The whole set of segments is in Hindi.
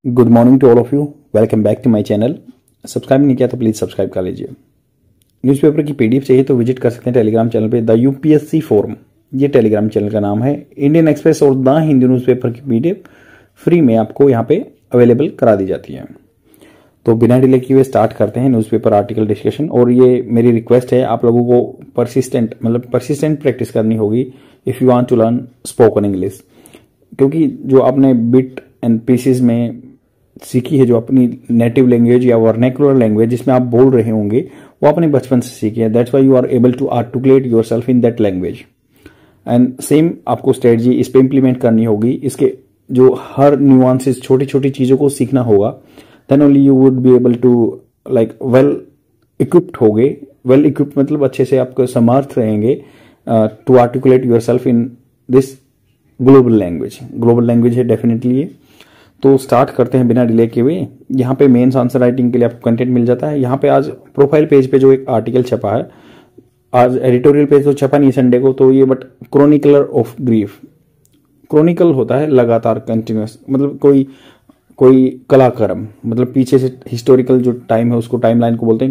Good morning to all of you. Welcome back to my channel. Subscribe नहीं किया तो प्लीज सब्सक्राइब कर लीजिए। न्यूज़पेपर की पीडीएफ चाहिए तो विजिट कर सकते हैं टेलीग्राम चैनल पे, द यूपीएससी फोरम, ये टेलीग्राम चैनल का नाम है। इंडियन एक्सप्रेस और द हिंदू न्यूज़पेपर की पीडीएफ फ्री में आपको यहाँ पे अवेलेबल करा दी जाती है। तो बिना डिले किए हुए स्टार्ट करते हैं न्यूज़पेपर आर्टिकल डिस्कशन। और ये मेरी रिक्वेस्ट है, आप लोगों को परसिस्टेंट प्रैक्टिस करनी होगी if you want to learn spoken English, क्योंकि जो आपने बिट एंड पीसेस में सीखी है, जो अपनी नेटिव लैंग्वेज या वर्नेकुलर लैंग्वेज जिसमें आप बोल रहे होंगे, वो आपने बचपन से सीखी है। That's why you are able to articulate yourself in that language. And same आपको स्ट्रेटजी इस पे इंप्लीमेंट करनी होगी। इसके जो हर न्यूआंसेस, छोटी छोटी चीजों को सीखना होगा। Then only you would be able to like well equipped होगे। वेल इक्विप्ड मतलब अच्छे से आपको समर्थ रहेंगे to articulate yourself in this global language. Global language है डेफिनेटली ये। तो स्टार्ट करते हैं बिना डिले के हुए। यहाँ पे मेंस आंसर राइटिंग के लिए आपको कंटेंट मिल जाता है। यहाँ पे आज प्रोफाइल पेज पे जो एक आर्टिकल छपा है, आज एडिटोरियल पेज तो छपा नहीं संडे को, तो ये but chronicler of grief. Chronicle होता है लगातार, कंटिन्यूस, मतलब कोई कलाक्रम, मतलब पीछे से हिस्टोरिकल जो टाइम है उसको टाइमलाइन को बोलते हैं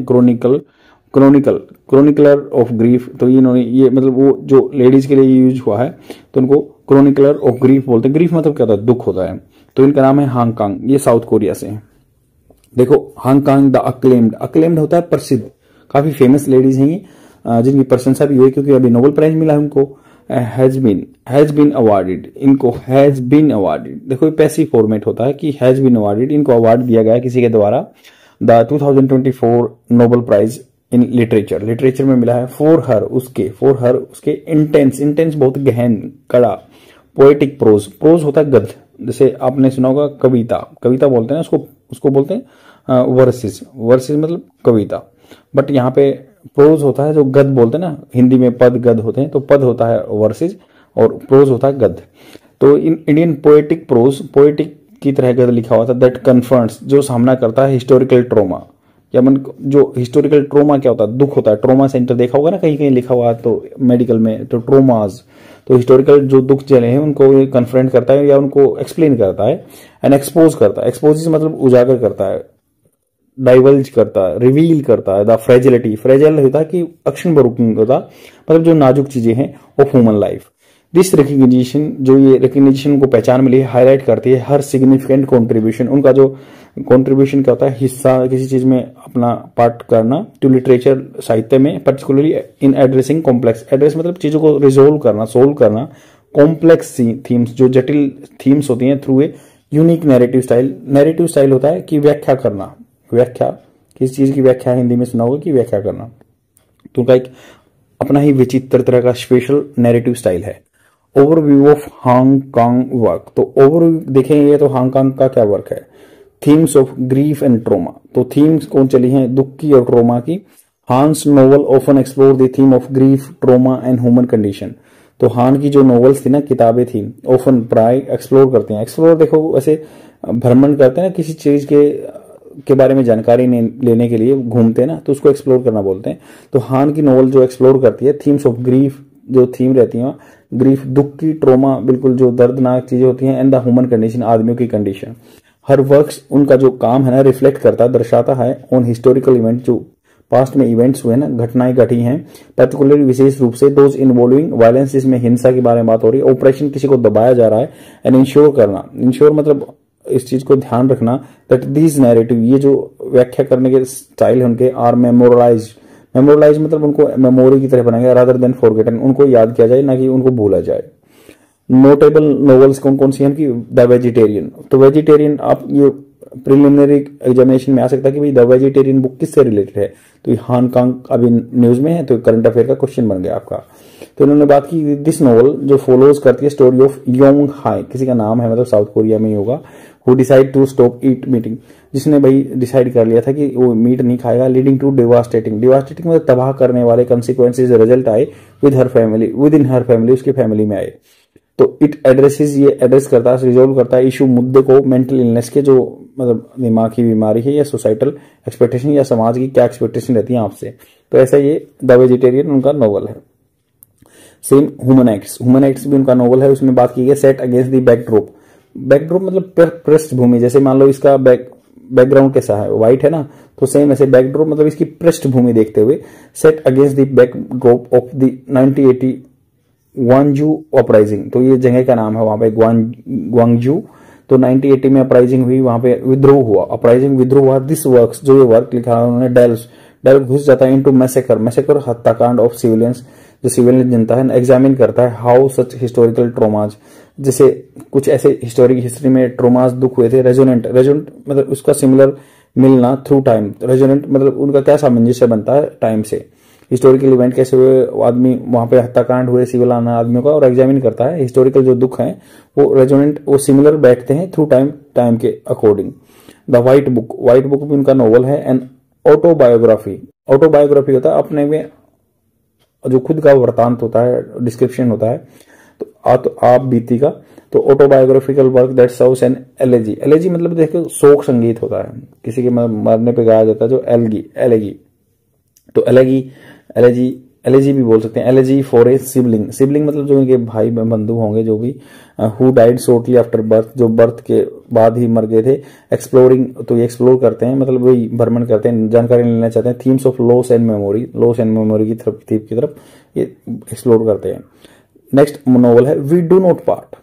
क्रोनिकलर ऑफ ग्रीफ। तो इन्होंने ये मतलब वो जो लेडीज के लिए यूज हुआ है तो उनको क्रोनिकलर ऑफ ग्रीफ बोलते हैं। ग्रीफ मतलब क्या होता है? दुख होता है। तो इनका नाम है हांगकांग, ये साउथ कोरिया से है। देखो हांगकांग द अक्लेम्ड होता है प्रसिद्ध, काफी फेमस लेडीज हैं ये, जिनकी प्रशंसा भी हुई क्योंकि अभी नोबेल प्राइज मिला है उनको। हैज बीन अवार्डेड, इनको हैज बीन अवार्डेड। देखो ये पैसिव फॉर्मेट होता है कि हैज बीन अवार्डेड, इनको अवार्ड दिया गया है किसी के द्वारा। The 2024 Nobel prize in literature में मिला है फॉर हर उसके इंटेंस बहुत गहन, कड़ा, पोएटिक प्रोज होता है गद्य। जैसे आपने सुना होगा कविता बोलते हैं उसको बोलते हैं वर्सेस मतलब कविता। बट यहाँ पे प्रोज होता है जो गद्य बोलते हैं ना, हिंदी में पद गद्य होते हैं, तो पद होता है वर्सेस और प्रोज होता है गद्य। तो in Indian poetic prose, poetic की तरह गद्य लिखा हुआ था। दैट कन्फर्म्स, जो सामना करता है हिस्टोरिकल ट्रोमा, या जो हिस्टोरिकल ट्रोमा क्या होता है? दुख होता है। ट्रोमा सेंटर देखा होगा ना, कहीं कहीं लिखा हुआ है तो मेडिकल में, तो ट्रोमाज, तो हिस्टोरिकल जो दुख चले हैं उनको ये कन्फ्रंट करता है या उनको एक्सप्लेन करता है। एंड एक्सपोज करता है, एक्सपोज मतलब उजागर करता है, डाइवल्ज करता है, रिवील करता है। द फ्रेजाइल होता है कि अक्षण बरूक होता, मतलब जो नाजुक चीजें हैं of human life. This recognition, जो ये रिकग्निशन को पहचान मिली है, हाईलाइट करती है हर सिग्निफिकेंट कॉन्ट्रीब्यूशन, उनका जो कॉन्ट्रीब्यूशन क्या होता है? हिस्सा, किसी चीज में अपना पार्ट करना, टू लिटरेचर, साहित्य में, particularly in addressing complex, address मतलब चीजों को रिजोल्व करना, सोल्व करना, कॉम्प्लेक्स थीम्स, जो जटिल थीम्स होती हैं, through a unique narrative style होता है कि व्याख्या करना, किसी चीज की व्याख्या, हिंदी में सुना होगा कि व्याख्या करना। तो उनका एक अपना ही विचित्र तरह का स्पेशल नैरेटिव स्टाइल है। ओवरव्यू ऑफ हांगकांग वर्क, तो ओवरव्यू देखेंगे तो हांगकांग का क्या वर्क है? Themes of grief and trauma, तो थीम्स कौन चली हैं? दुख की और ट्रोमा की। Han's novel often explore the theme of grief, trauma and human condition. तो हान की जो नॉवेल्स थी ना, किताबें थी, ऑफन प्राय एक्सप्लोर करते हैं। एक्सप्लोर देखो वैसे भ्रमण करते हैं ना, किसी चीज के बारे में जानकारी लेने के लिए घूमते हैं ना, तो उसको एक्सप्लोर करना बोलते हैं। तो हान की नॉवल जो एक्सप्लोर करती है थीम्स ऑफ ग्रीफ, जो थीम रहती है ग्रीफ, दुख की, ट्रोमा बिल्कुल जो दर्दनाक चीजें होती हैं, एंड द ह्यूमन कंडीशन, आदमियों की कंडीशन। हर वर्क्स, उनका जो काम है ना, रिफ्लेक्ट करता है, दर्शाता है ऑन हिस्टोरिकल इवेंट, जो पास्ट में इवेंट्स हुए ना, घटनाएं घटी हैं, पर्टिकुलरली विशेष रूप से दोज इन्वॉल्विंग वायलेंस, जिसमें हिंसा के बारे में बात हो रही है, ऑपरेशन, किसी को दबाया जा रहा है, एंड इंश्योर करना, इंश्योर मतलब इस चीज को ध्यान रखना दैट दिस नैरेटिव, ये जो व्याख्या करने के स्टाइल है उनके, आर मेमोरलाइज मतलब उनको मेमोरी की तरह बनाया गया, रादर देन फॉरगेटन, उनको याद किया जाए ना कि उनको भूला जाए। नोटेबल नॉवेल्स कौन सी हैं कि द वेजिटेरियन, तो वेजिटेरियन आप ये प्रिलिमिनरी एग्जामिनेशन में आ सकता है कि भाई द वेजिटेरियन बुक किससे रिलेटेड है, तो ये हांगकांग अभी न्यूज में है, तो करंट अफेयर का क्वेश्चन बन गया आपका। तो इन्होंने बात की दिस नॉवल जो फॉलोज करती है स्टोरी ऑफ योंग हाई, किसी का नाम है, मतलब साउथ कोरिया में ही होगा, who decide to stop eat meeting, जिसने भाई डिसाइड कर लिया था कि वो मीट नहीं खाएगा, लीडिंग टू डिवास्टेटिंग मतलब तबाह करने वाले कंसिक्वेंसेज, रिजल्ट आए विद इन हर फैमिली, उसकी फैमिली में आए। तो इट एड्रेसेस, ये एड्रेस करता है, रिजोल्व करता है इशू, मुद्दे को, मेंटल इलनेस के, जो मतलब दिमाग की बीमारी है, या सोसाइटल एक्सपेक्टेशन, या समाज की क्या एक्सपेक्टेशन रहती है आपसे। तो ऐसा ये द वेजिटेरियन उनका नॉवल है। सेम ह्यूमन एक्ट्स भी उनका नॉवल है, उसमें बात की गई set against the backdrop, backdrop मतलब पृष्ठभूमि, जैसे मान लो इसका बैकग्राउंड कैसा है, व्हाइट है ना, तो सेम ऐसे बैकड्रॉप मतलब इसकी पृष्ठभूमि देखते हुए set against the backdrop of the 1980 Gwangju uprising. तो ये जगह का नाम है वहां पे ग्वांगजू। तो 1980 में अपराइजिंग हुई, वहां पे विद्रोह हुआ, अपराइजिंग विद्रोह हुआ। दिस वर्क्स, जो ये वर्क लिखा है उन्होंने, डेल्व घुस जाता है इनटू मैसेकर हत्याकांड ऑफ सिविलियंस, जो सिविलियन जनता है, एग्जामिन करता है हाउ सच हिस्टोरिकल ट्रोमाज, जैसे कुछ ऐसे हिस्ट्री में ट्रोमाज दुख हुए थे, रेजोनेंट मतलब उसका सिमिलर मिलना थ्रू टाइम, रेजोनेंट मतलब उनका क्या सामंजस्य बनता है टाइम से, हिस्टोरिकल इवेंट कैसे हुए, आदमी वहां पे हत्याकांड हुए सिविल आदमियों का, और एग्जामिन करता है हिस्टोरिकल जो दुख हैं वो रेजोनेंट वो सिमिलर बैठते हैं थ्रू टाइम के अकॉर्डिंग। द व्हाइट बुक भी उनका नॉवल है। एंड ऑटोबायोग्राफी होता है अपने में जो खुद का वृतांत होता है, डिस्क्रिप्शन होता है, तो आप बीती का। तो autobiographical work that serves an elegy मतलब देखो शोक संगीत होता है, किसी के मरने पे गाया जाता है जो एलेगी। तो एलेजी भी बोल सकते हैं, एलेजी फॉर ए सिबलिंग मतलब जो इनके भाई बंधु होंगे जो भी, who died shortly after birth, जो बर्थ के बाद ही मर गए थे। एक्सप्लोरिंग, तो ये एक्सप्लोर करते हैं मतलब वही भ्रमण करते हैं, जानकारी लेना चाहते हैं। Themes of loss and memory की तरफ ये एक्सप्लोर करते हैं। नेक्स्ट नॉवल है we do not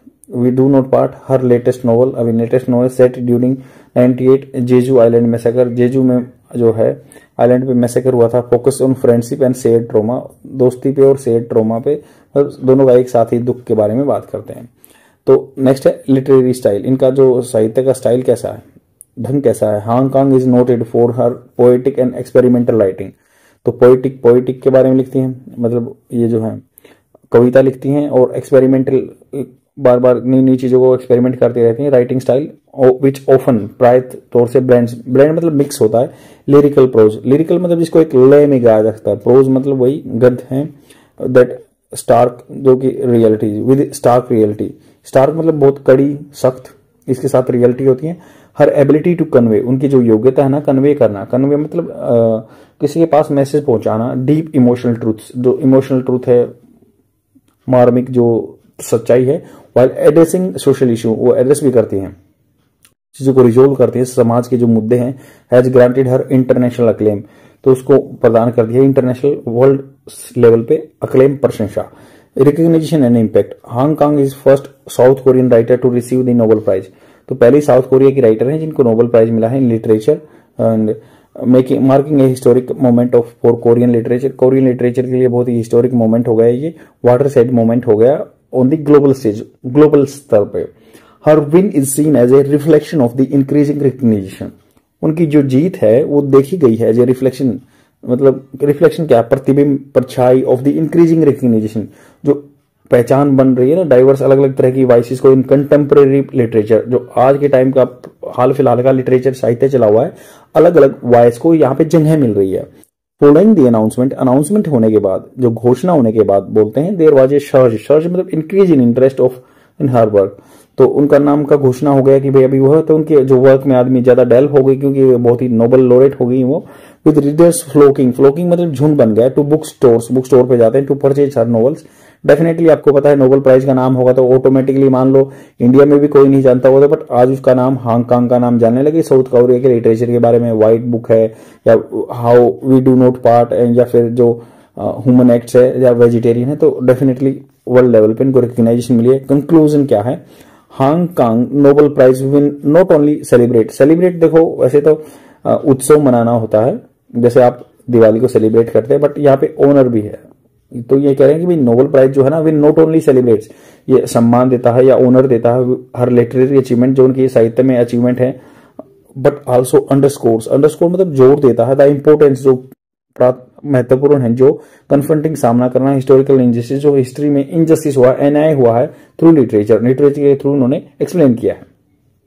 part, her latest novel set during 98 Jeju island massacre. Jeju में जो है आइलैंड पे मैसेकर हुआ था। Focus on friendship and shared trauma, दोस्ती पे और शेयर्ड ट्रॉमा पे, दोनों का एक साथ ही दुख के बारे में बात करते हैं। तो नेक्स्ट है लिटरेरी स्टाइल, इनका जो साहित्य का स्टाइल कैसा है, ढंग कैसा है। Han Kang is noted for her poetic and experimental writing. तो पोएटिक के बारे में लिखती हैं, मतलब ये जो है कविता लिखती हैं, और एक्सपेरिमेंटल बार बार नई चीजों को एक्सपेरिमेंट करती रहती हैं। राइटिंग स्टाइल विच ऑफन प्राय तौर से ब्लेंड मतलब मिक्स होता है। लिरिकल मतलब जिसको एक लय में गाया जा सकता है। प्रोज मतलब वही गद्य है, दैट स्टार्क जो कि reality with stark reality, stark मतलब बहुत कड़ी सख्त, इसके साथ रियलिटी होती है। हर एबिलिटी टू कन्वे, उनकी जो योग्यता है ना कन्वे करना, कन्वे मतलब किसी के पास मैसेज पहुंचाना। डीप इमोशनल ट्रूथ, जो इमोशनल ट्रूथ है, मार्मिक जो सच्चाई है। वाइल एड्रेसिंग सोशल इशू, वो एड्रेस भी करती हैं, चीजों को रिजोल्व करती है, समाज के जो मुद्दे हैं। Has granted her international acclaim, तो उसको प्रदान कर दिया इंटरनेशनल वर्ल्ड लेवल पे अक्लेम, प्रशंसा। Recognition and impact, Han Kang is first South Korean writer to receive the Nobel prize. तो पहले साउथ कोरिया की राइटर हैं जिनको नोबेल प्राइज मिला है in literature. And marking a historic moment of for Korean literature, Korean literature के लिए बहुत ही हिस्टोरिक मोमेंट हो गया ये, वाटर सेड मोमेंट हो गया on the global stage, global स्तर पे। Her win is seen as a reflection of the increasing recognition, उनकी जो जीत है वो देखी गई है एज ए रिफ्लेक्शन, मतलब रिफ्लेक्शन क्या, प्रतिबिंब, परछाई ऑफ द इंक्रीजिंग रिकग्निशन, जो पहचान बन रही है ना डाइवर्स अलग अलग तरह की वॉइसेस को इन कंटेम्प्रेरी लिटरेचर, जो आज के टाइम का हाल फिलहाल का लिटरेचर साहित्य चला हुआ है, अलग अलग वॉइस को यहाँ पे जगह मिल रही है। फॉलोइंग द अनाउंसमेंट होने के बाद, जो घोषणा होने के बाद बोलते हैं देयर वाज ए सर्ज मतलब increase in interest of in her work. तो उनका नाम का घोषणा हो गया कि भाई अभी वो है, तो उनके जो वर्क में आदमी ज्यादा डेल्व हो गई क्योंकि बहुत ही नोबेल लोरेट हो गई वो। विद रीडर्स फ्लोकिंग मतलब झुंड बन गया। टू बुक स्टोर पे जाते हैं to purchase her novels. Definitely आपको पता है नोबेल प्राइज का नाम होगा तो ऑटोमेटिकली मान लो इंडिया में भी कोई नहीं जानता होता, बट आज उसका नाम हांगकांग का नाम जानने लगे। साउथ कोरिया के लिटरेचर के बारे में व्हाइट बुक है, या how we do not part, या फिर जो ह्यूमन एक्ट्स है, या वेजिटेरियन है, तो डेफिनेटली वर्ल्ड लेवल पे इनको रिकग्नाइजेशन मिली है। कंक्लूजन क्या है, Han Kang Nobel prize win not only celebrate देखो वैसे तो उत्सव मनाना होता है, जैसे आप दिवाली को सेलिब्रेट करते हैं, बट यहाँ पे ऑनर भी है। तो ये कह रहे हैं कि भाई नोबेल प्राइज जो है ना विन नॉट ओनली सेलिब्रेट्स, ये सम्मान देता है या ऑनर देता है हर लिटरेरी अचीवमेंट जो उनकी साहित्य में अचीवमेंट है, बट आल्सो अंडरस्कोर मतलब जोर देता है द इंपोर्टेंस, जो महत्वपूर्ण है, जो कन्फ्रंटिंग सामना करना हिस्टोरिकल इनजस्टिस, जो हिस्ट्री में इनजस्टिस हुआ, अन्याय हुआ है, थ्रू लिटरेचर के थ्रू उन्होंने एक्सप्लेन किया है।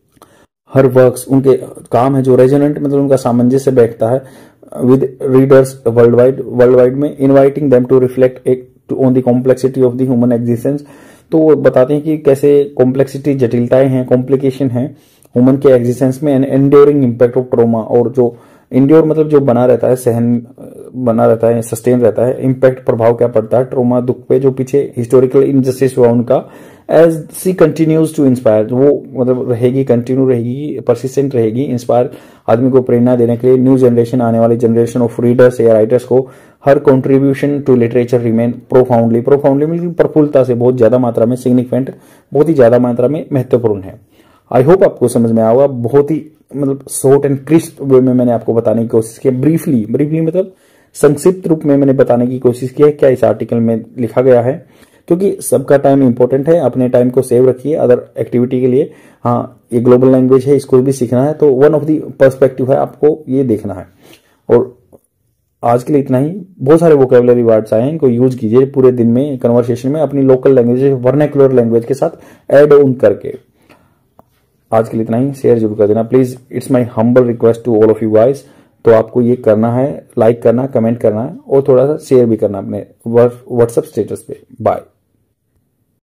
हर वर्क्स उनके काम है जो रेजोनेंट मतलब उनका सामंजस्य बैठता है विद रीडर्स वर्ल्ड वाइड में, inviting them to reflect on the complexity of the human existence. तो वो बताते हैं कि कैसे कॉम्प्लेक्सिटी, जटिलताएं हैं, कॉम्प्लिकेशन है ह्यूमन के एग्जिस्टेंस में। And enduring impact of trauma, और जो इंड्योर मतलब जो बना रहता है, सहन बना रहता है, सस्टेन रहता है। इम्पैक्ट प्रभाव क्या पड़ता है ट्रोमा दुख पे, जो पीछे हिस्टोरिकल इनजस्टिस हुआ उनका, as she continues to inspire, वो मतलब रहेगी, कंटिन्यू रहेगी, परसिस्टेंट रहेगी, इंस्पायर आदमी को प्रेरणा देने के लिए। न्यू जनरेशन, आने वाली जनरेशन ऑफ रीडर्स या राइटर्स को her contribution to literature remain profoundly, profoundly मतलब प्रफुल्लता से, बहुत ज्यादा मात्रा में, सिग्निफिकेंट, बहुत ही ज्यादा मात्रा में महत्वपूर्ण है। आई होप आपको समझ में आएगा। बहुत ही मतलब शॉर्ट एंड क्रिस्प वे में मैंने आपको बताने की कोशिश की, ब्रीफली मतलब संक्षिप्त रूप में मैंने बताने की कोशिश की है क्या इस आर्टिकल में लिखा गया है, क्योंकि सबका टाइम इंपॉर्टेंट है। अपने टाइम को सेव रखिए अदर एक्टिविटी के लिए। हाँ, ये ग्लोबल लैंग्वेज है, इसको भी सीखना है, तो वन ऑफ द पर्सपेक्टिव है, आपको ये देखना है। और आज के लिए इतना ही। बहुत सारे वोकेबुलरी वर्ड्स आए हैं, इनको यूज कीजिए पूरे दिन में, कन्वर्सेशन में, अपनी लोकल लैंग्वेज, वर्नाक्युलर लैंग्वेज के साथ ऐड ऑन करके। आज के लिए इतना ही। शेयर जरूर कर देना please, it's my humble request to all of you guys. तो आपको ये करना है, लाइक करना, कमेंट करना है और थोड़ा सा शेयर भी करना अपने व्हाट्सएप स्टेटस पे। बाय।